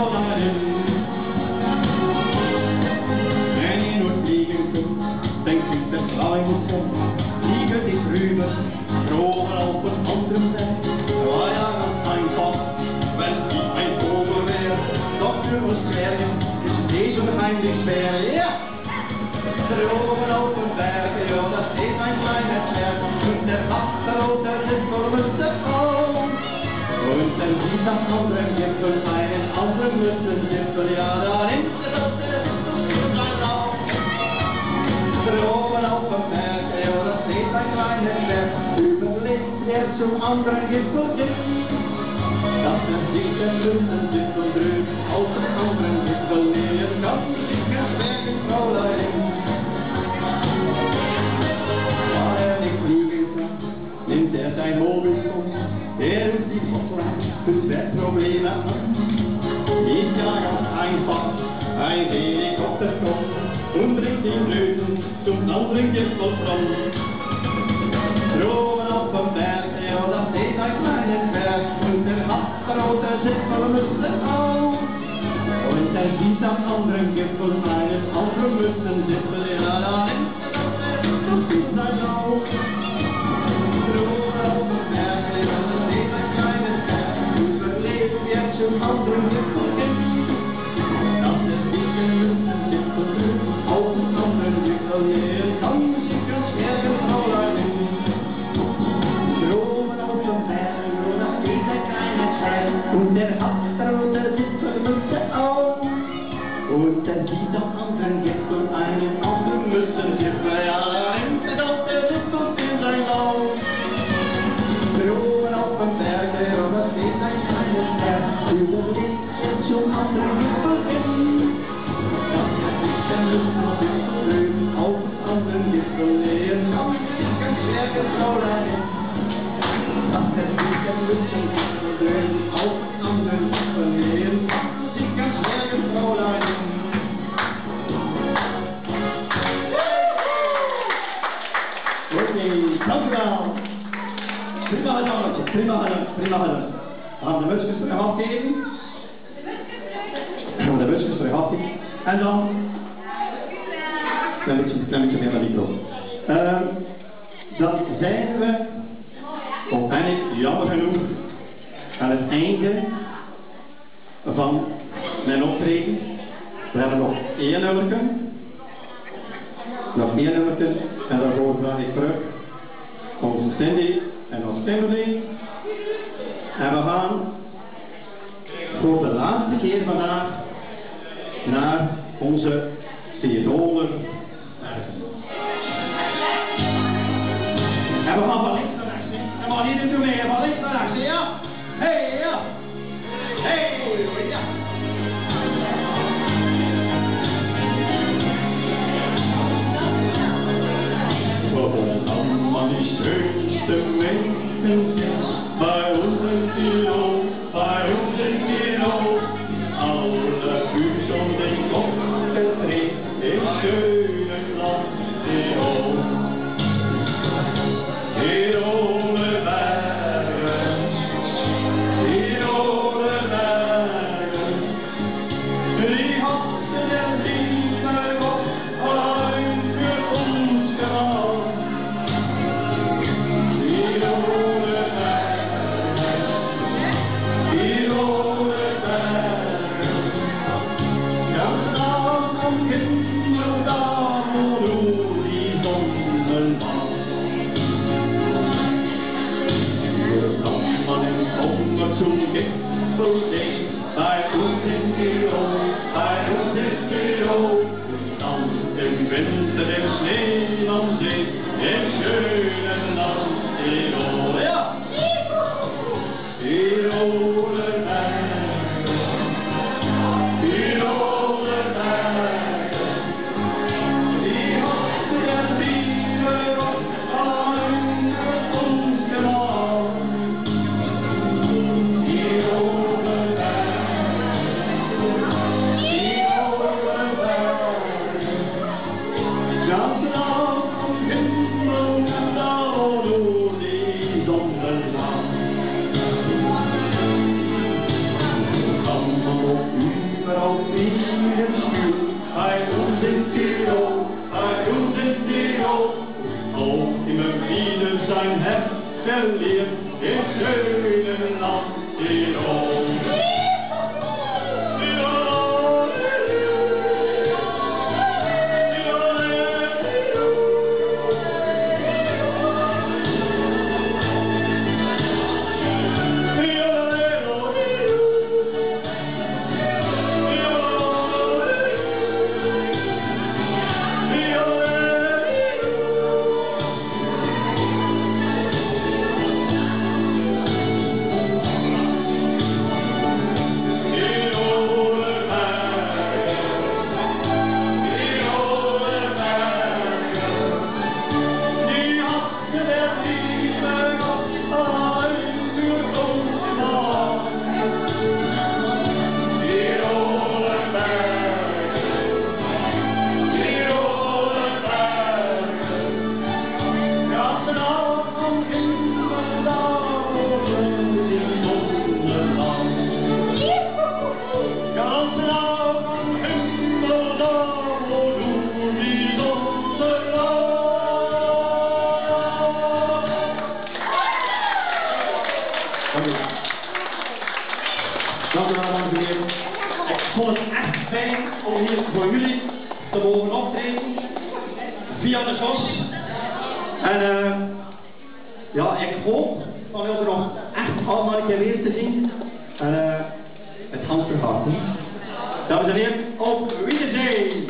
Trollaren. En je nooit vliegen kunt, denkt u dat kleine zon. Vliegen die ruwen, drogen op een andere zij. Waar je aan mijn pad, wens ik mijn vogel weer. Dokter was schergen, is deze onheimlich schwer, ja! Drogen op een berg, ja, dat is mijn kleine Zwerg. Und der Achterroter ist vermisste Augen. Und dann sieht das andere Gipfel einen anderen Mützengipfel, ja, da nimmt der Rote in sein Auge. Drogen auf dem Berg, ja, das ist ein kleiner Zwerg. Überlebt er zum anderen Gipfel geht. Das ist nicht der Mützengipfel drüben, auf dem anderen Gipfel näher kann sich das Bergenfräulein. Nimmt sein Mobilfunk, ruft die Hotline für Schwerprobleme an. Ist ja ganz einfach, ein Helikopter kommt und bringt die Blüten zum anderen Gipfel von. Drohen auf dem Berg, ja, das ist ein kleiner Berg und der Achterrote Gipfel müsste auf. Und er sieht am anderen Gipfel einen anderen Mützengipfel, ja, da nimmt das ist sein Auge. Zum anderen Gipfel geht. Das ist nicht der Mützengipfel drüben, auf dem anderen Gipfel näher kann sich ganz Bergenfräulein. Droben auf dem Berg, wo das geht ein kleiner Zwerg, und der Achterrote Gipfel müsste auf. Und er sieht am anderen Gipfel einen anderen Mützengipfel, ja, da nimmt er doch der Gipfel in sein Lauf. Droben auf dem Berg, wo das geht ein kleiner Zwerg, überlegt er zum anderen Gipfel hin. Das ist nicht der Mützengipfel drüben, auf dem anderen Gipfel näher kann sich ganz Bergenfräulein. Das ist nicht der Mützengipfel drüben, auf dem anderen Gipfel näher kann sich ganz Bergenfräulein. Okay, dankjewel. Prima gedaan, prima gedaan, prima gedaan. We gaan de mutsjes terug afgeven. We gaan de mutsjes terug afgeven. En dan... Klein beetje meer van die pro. Dan zijn we, of ben ik jammer genoeg, aan het einde van mijn optreden. We hebben nog één nummerke. Nog één nummerke. En daarvoor vraag ik terug onze Cindy en onze Timberly. En we gaan voor de laatste keer vandaag naar onze Tiroler erven. En we gaan van links naar rechts, hè. En we gaan hier naartoe mee, van links naar rechts, ja? Hey, ja! Hey, ja! Allemaal die schönste Menschen bei uns in Tirol, bei uns in Tirol. Alle Füße und den Kopf gedreht im schönen Land Tirol. Tiroler Berge, Tiroler Berge, die hatten der liebe Gott allein für uns gemacht. Tiroler Berge, Tiroler Berge, ganz nah am Himmel, da wo nur die Sonne macht. Man im Sommer zum Gipfel steht, bei uns in Tirol, bei uns in Tirol. Dann im Winter im Schnee am See, im schönen Land Tirol. Ja! Tiroler Berge, Tiroler Berge, die hat der liebe Gott allein für uns gemacht. Tiroler Berge, Tiroler Berge, ganz nah heb geleerd in schöne land Tirol. Dank u wel, dames en heren. Ik vond het echt fijn om hier voor jullie te mogen optreden via de SOS. En ja, ik hoop van jullie nog echt allemaal een keer weer te zien. En het hand vergaat niet. Dames en heren, op Wiedersehen!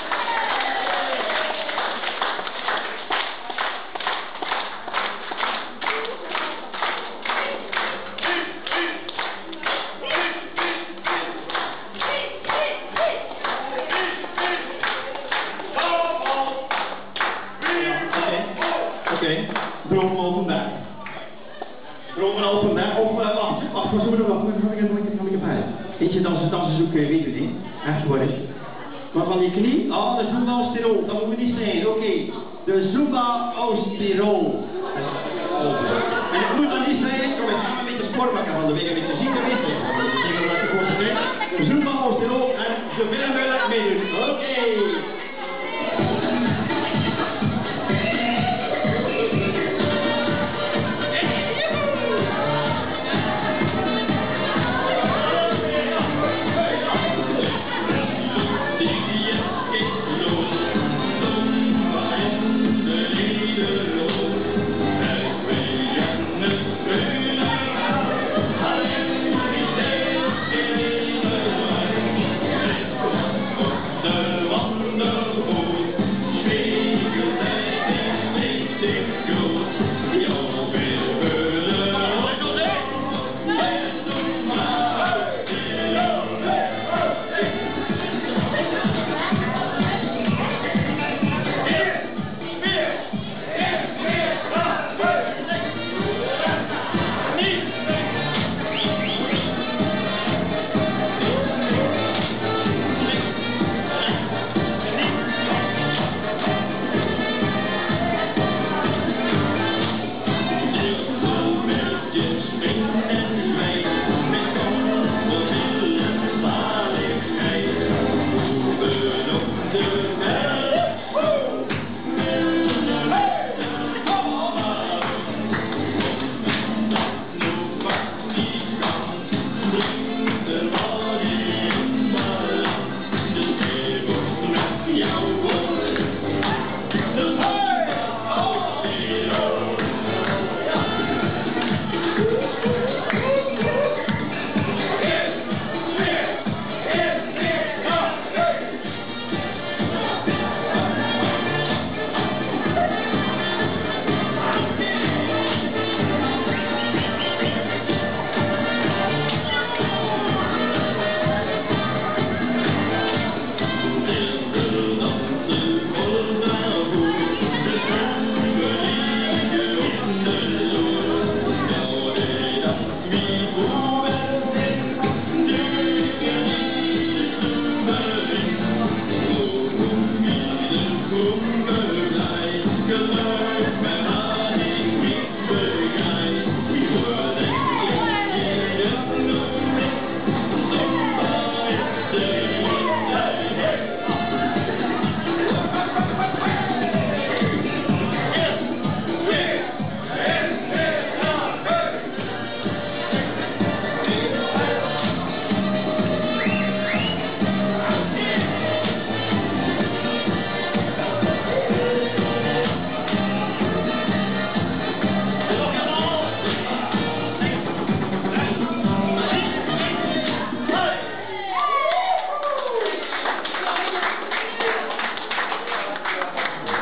Oké, dromen openbaar. Dromen openbaar. Of wacht, wat zullen we nog? Ga ik erbij. Eentje dansen zoeken, weet je niet. Echt waar is. Maar van die knie, de Zumba aus Tirol, dat moeten we niet zeggen. Oké, de Zumba aus Tirol. En ik moet dat niet zeggen, kom ik samen met de sportbakker van de week met de zieke weten. De Zumba aus Tirol en ze willen meedoen. Oké. The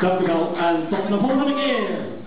Dank u wel en tot de volgende keer.